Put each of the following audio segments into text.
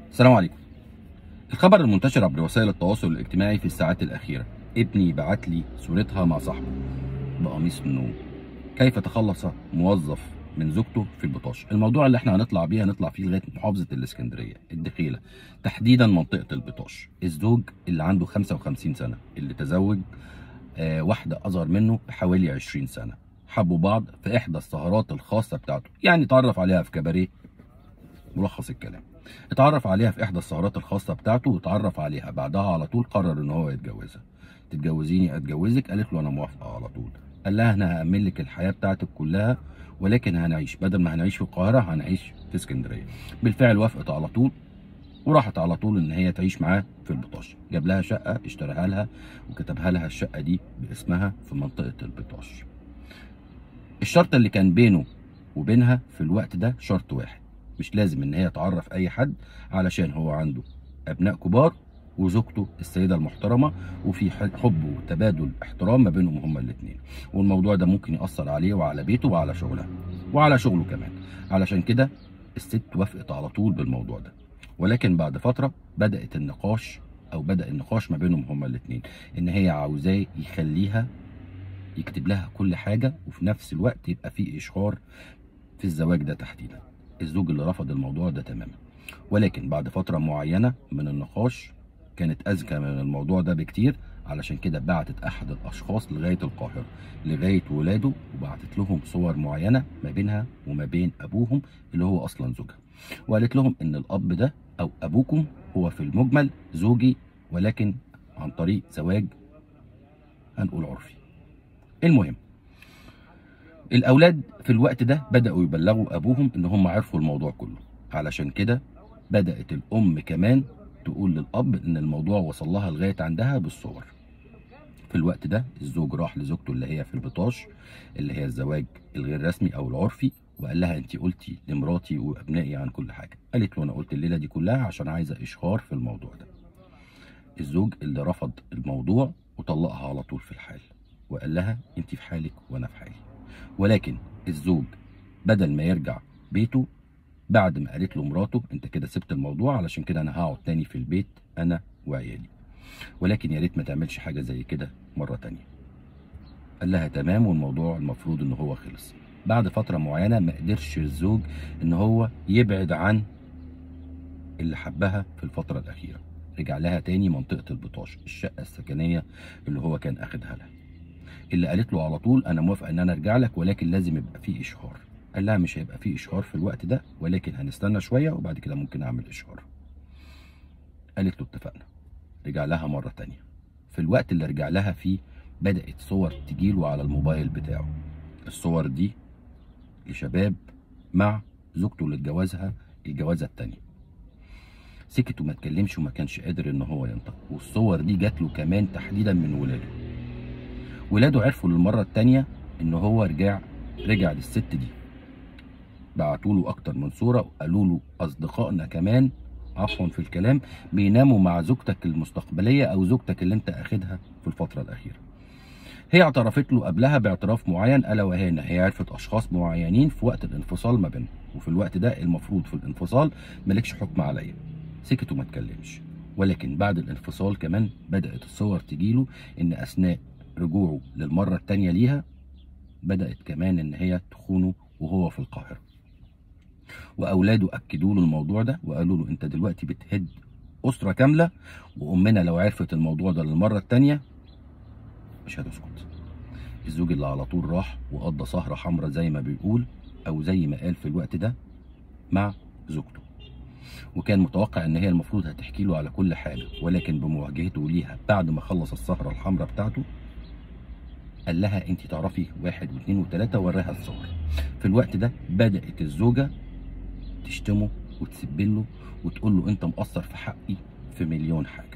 السلام عليكم. الخبر المنتشر عبر وسائل التواصل الاجتماعي في الساعات الأخيرة، ابني بعت لي صورتها مع صاحبه بقميص النوم. كيف تخلص موظف من زوجته في البطاش؟ الموضوع اللي احنا هنطلع فيه لغاية محافظة الإسكندرية الدخيلة، تحديدا منطقة البطاش. الزوج اللي عنده 55 سنة اللي تزوج واحدة أصغر منه بحوالي 20 سنة، حبوا بعض في إحدى السهرات الخاصة بتاعته، يعني اتعرف عليها في كباريه. ملخص الكلام، اتعرف عليها في احدى السهرات الخاصه بتاعته، واتعرف عليها بعدها على طول قرر ان هو يتجوزها. تتجوزيني اتجوزك؟ قالت له انا موافقه على طول. قال لها انا هامن لك الحياه بتاعتك كلها، ولكن هنعيش بدل ما هنعيش في القاهره هنعيش في اسكندريه. بالفعل وافقت على طول، وراحت على طول ان هي تعيش معاه في البطاش. جاب لها شقه اشتراها لها وكتبها لها الشقه دي باسمها في منطقه البطاش. الشرط اللي كان بينه وبينها في الوقت ده شرط واحد، مش لازم ان هي تعرف اي حد، علشان هو عنده ابناء كبار وزوجته السيده المحترمه، وفي حب وتبادل احترام ما بينهم هما الاثنين. والموضوع ده ممكن ياثر عليه وعلى بيته وعلى شغلها وعلى شغله كمان. علشان كده الست وافقت على طول بالموضوع ده. ولكن بعد فتره بدا النقاش ما بينهم هما الاثنين، ان هي عاوزاه يخليها يكتب لها كل حاجه، وفي نفس الوقت يبقى في اشهار في الزواج ده تحديدا. الزوج اللي رفض الموضوع ده تماما. ولكن بعد فترة معينة من النقاش كانت أذكى من الموضوع ده بكتير. علشان كده بعتت أحد الأشخاص لغاية القاهرة لغاية ولاده، وبعتت لهم صور معينة ما بينها وما بين أبوهم اللي هو أصلا زوجها، وقالت لهم إن الأب ده أو أبوكم هو في المجمل زوجي، ولكن عن طريق زواج هنقول عرفي. المهم، الأولاد في الوقت ده بدأوا يبلغوا أبوهم إن هم عرفوا الموضوع كله. علشان كده بدأت الأم كمان تقول للأب إن الموضوع وصل لها لغاية عندها بالصور. في الوقت ده الزوج راح لزوجته اللي هي في البطاش، اللي هي الزواج الغير رسمي أو العرفي، وقال لها أنت قلتي لمراتي وأبنائي عن كل حاجة. قالت له أنا قلت الليلة دي كلها عشان عايزة إشهار في الموضوع ده. الزوج اللي رفض الموضوع وطلقها على طول في الحال، وقال لها أنت في حالك وأنا في حالي. ولكن الزوج بدل ما يرجع بيته بعد ما قالت له مراته انت كده سبت الموضوع، علشان كده انا هقعد تاني في البيت انا وعيالي، ولكن يا ريت ما تعملش حاجه زي كده مره تانيه. قال لها تمام، والموضوع المفروض ان هو خلص. بعد فتره معينه ما قدرش الزوج ان هو يبعد عن اللي حبها في الفتره الاخيره. رجع لها تاني منطقه البطاش، الشقه السكنيه اللي هو كان اخدها لها، اللي قالت له على طول انا موافقه ان انا ارجع لك، ولكن لازم يبقى فيه اشهار. قال لها مش هيبقى فيه اشهار في الوقت ده، ولكن هنستنى شويه وبعد كده ممكن اعمل اشهار. قالت له اتفقنا. رجع لها مره تانيه. في الوقت اللي رجع لها فيه بدات صور تجيله على الموبايل بتاعه. الصور دي لشباب مع زوجته اللي اتجوزها الجوازه التانيه. سكت وما اتكلمش وما كانش قادر ان هو ينطق. والصور دي جات له كمان تحديدا من ولاده عرفوا للمره التانيه ان هو رجع للست دي. بعتوا له اكتر من صوره وقالوا له اصدقائنا كمان، عفوا في الكلام، بيناموا مع زوجتك المستقبليه او زوجتك اللي انت اخدها في الفتره الاخيره. هي اعترفت له قبلها باعتراف معين، الا وهي ان هي عرفت اشخاص معينين في وقت الانفصال ما بينهم، وفي الوقت ده المفروض في الانفصال مالكش حكم عليا. سكت وما اتكلمش. ولكن بعد الانفصال كمان بدات الصور تجيله ان اثناء رجوعه للمره الثانيه ليها بدات كمان ان هي تخونه وهو في القاهره. واولاده اكدوا له الموضوع ده وقالوا له انت دلوقتي بتهد اسره كامله، وامنا لو عرفت الموضوع ده للمره الثانيه مش هتسكت. الزوج اللي على طول راح وقضى سهره حمراء زي ما بيقول، او زي ما قال في الوقت ده، مع زوجته. وكان متوقع ان هي المفروض هتحكي له على كل حاجه، ولكن بمواجهته ليها بعد ما خلص السهره الحمراء بتاعته قال لها انت تعرفي واحد واثنين وثلاثه، وراها الصور. في الوقت ده بدات الزوجه تشتمه وتسبله وتقول له انت مقصر في حقي في مليون حاجه.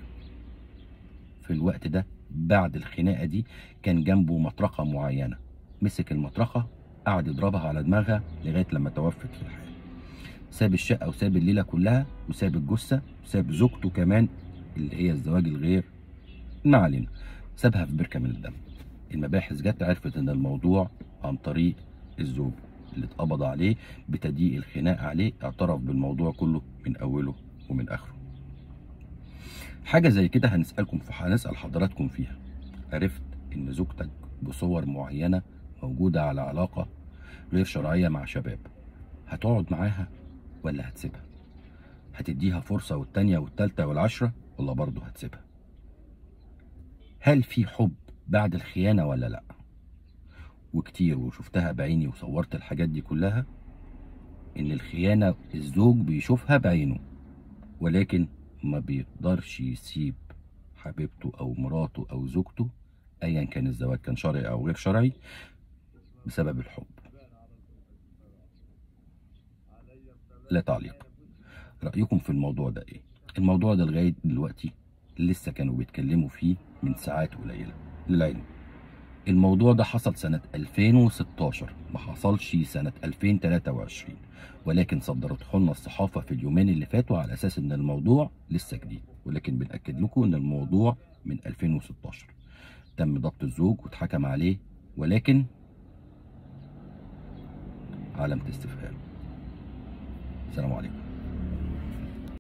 في الوقت ده بعد الخناقه دي كان جنبه مطرقه معينه، مسك المطرقه قعد يضربها على دماغها لغايه لما توفت في الحال. ساب الشقه وساب الليله كلها وساب الجثه وساب زوجته كمان اللي هي الزواج الغير، ما علينا، سابها في بركه من الدم. المباحث جت عرفت ان الموضوع عن طريق الزوج اللي اتقبض عليه بتضييق الخناق عليه، اعترف بالموضوع كله من اوله ومن آخره. حاجة زي كده هنسأل حضراتكم فيها. عرفت إن زوجتك بصور معينة موجودة على علاقة غير شرعية مع شباب، هتقعد معاها ولا هتسيبها؟ هتديها فرصة والتانية والتالتة والعشرة ولا برضه هتسيبها؟ هل في حب بعد الخيانة ولا لأ؟ وكتير وشفتها بعيني وصورت الحاجات دي كلها، إن الخيانة الزوج بيشوفها بعينه ولكن ما بيقدرش يسيب حبيبته أو مراته أو زوجته أيا كان الزواج كان شرعي أو غير شرعي بسبب الحب. لا تعليق. رأيكم في الموضوع ده إيه؟ الموضوع ده لغاية دلوقتي لسه كانوا بيتكلموا فيه من ساعات قليلة. للعلم الموضوع ده حصل سنة 2016، ما حصلش سنة 2023، ولكن صدرته لنا الصحافة في اليومين اللي فاتوا على أساس إن الموضوع لسه جديد، ولكن بنأكد لكم إن الموضوع من 2016 تم ضبط الزوج واتحكم عليه، ولكن علامة استفهام. السلام عليكم.